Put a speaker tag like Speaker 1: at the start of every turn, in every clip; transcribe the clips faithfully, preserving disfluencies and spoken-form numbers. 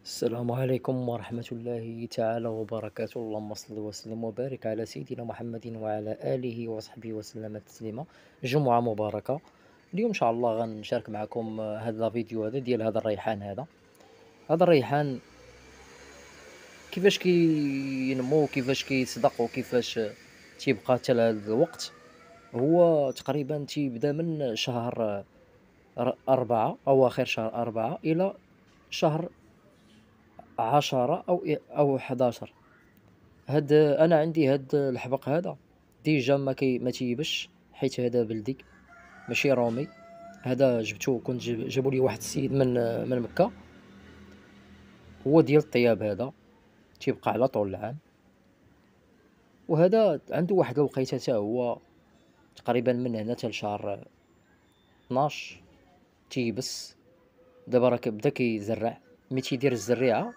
Speaker 1: السلام عليكم ورحمة الله تعالى وبركاته. اللهم صل وسلم وبارك على سيدنا محمد وعلى آله وصحبه وسلم تسليما. جمعة مباركة. اليوم إن شاء الله غنشارك معكم هذا الفيديو هذا ديال هذا الريحان هذا هذا الريحان كيفاش كينمو وكيفاش كيصدق وكيفاش تيبقى حتى لهذا الوقت. هو تقريبا تيبدا من شهر أربعة أو آخر شهر أربعة إلى شهر عشرة أو أو حداشر. هاد أنا عندي هاد الحبق هذا ديجا ما كي ما تيبش، حيت هذا بلدي ماشي رومي. هذا جبتو كنت جابوا لي واحد السيد من من مكة، هو ديال الطياب. هذا تيبقى على طول العام، وهذا عنده واحد الوقيته حتى هو تقريبا من هنا حتى لشهر اثناش تيبس. دابا راه بدا كيزرع، ملي تيدير الزريعه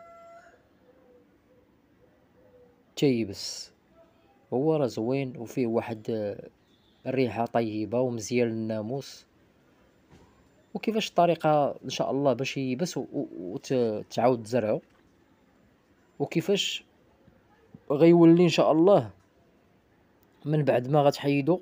Speaker 1: تيبس. هو راه زوين وفيه واحد الريحه طيبه ومزيان للناموس. وكيفاش الطريقه ان شاء الله باش ييبس وتعاود تزرعو، وكيفاش غيولي ان شاء الله من بعد ما غتحيدو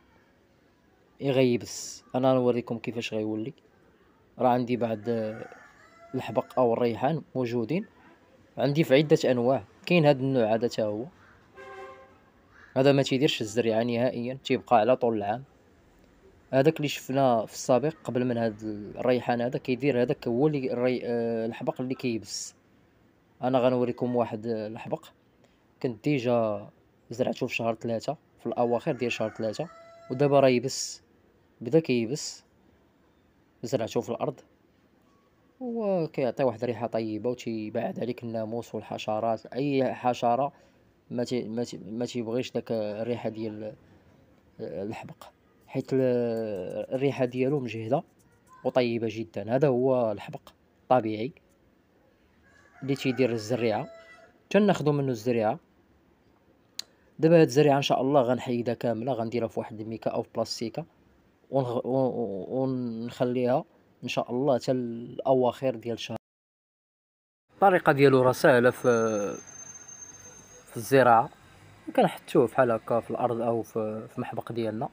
Speaker 1: يغيبس. انا نوريكم كيفاش غيولي. راه عندي بعض الحبق او الريحان موجودين عندي في عده انواع. كاين هذا النوع هذا حتى هو، هذا ما تيديرش الزريعه نهائيا، تيبقى على طول العام. هذاك اللي شفنا في السابق قبل من هذا الريحان هذا كيدير، هذاك هو اللي الري... آه الحبق اللي كيبس. انا غنوريكم واحد الحبق كنت ديجا زرعته في شهر ثلاثة، في الاواخر ديال شهر ثلاثة، ودابا راه يبس، بدا كيبس. زرعته في الارض وكيعطي واحد الريحه طيبه وتيبعد عليك الناموس والحشرات. اي حشره ما تي ما, تي ما تيبغيش داك الريحه ديال الحبق، حيت الريحه ديالو مجهده وطيبه جدا. هذا هو الحبق الطبيعي اللي تيدير الزريعه، تناخذوا منه الزريعه. دابا هاد الزريعه ان شاء الله غنحيدها كامله، غنديرها في واحد الميكا او في بلاستيكه ونغ... ونخليها ان شاء الله حتى الاواخر ديال الشهر. الطريقه ديالو راه سهله في في الزراعه، كنحطوه بحال هكا في الارض او في في محبق ديالنا.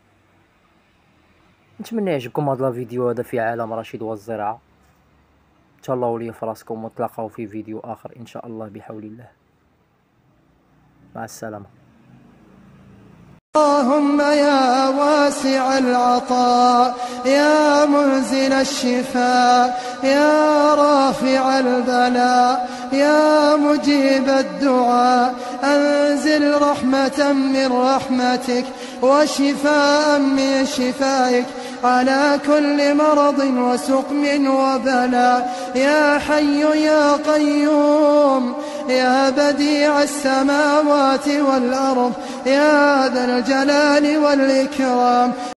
Speaker 1: نتمنى يعجبكم هذا الفيديو هذا في عالم رشيد والزراعه. تهلاو لي في راسكم، ونتلاقاو في فيديو اخر ان شاء الله بحول الله. مع السلامه.
Speaker 2: اللهم يا واسع العطاء، يا منزل الشفاء، يا رافع البلاء، يا مجيب الدعاء، أنزل رحمة من رحمتك وشفاء من شفائك على كل مرض وسقم وبلاء. يا حي يا قيوم، يا بديع السماوات والأرض، يا ذا الجلال والإكرام.